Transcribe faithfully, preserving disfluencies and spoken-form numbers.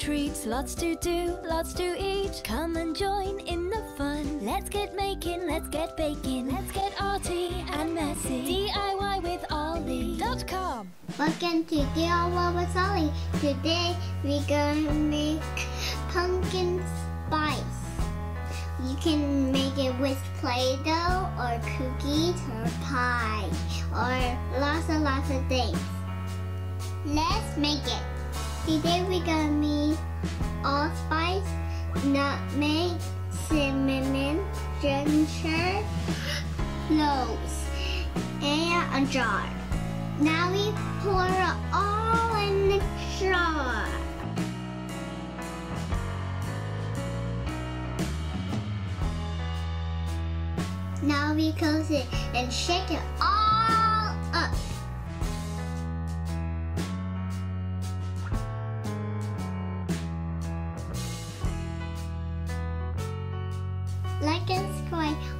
treats, lots to do, lots to eat. Come and join in the fun. Let's get making, let's get baking, let's get arty and messy. D I Y with Ollie dot com. Welcome to D I Y with Ollie. Today we're gonna make pumpkin spice. You can make it with Play-Doh or cookies or pie or lots and lots of things. Let's make it. Today we're gonna need allspice, nutmeg, cinnamon, ginger, cloves, and a jar. Now we pour it all in the jar. Now we close it and shake it all up. Like and subscribe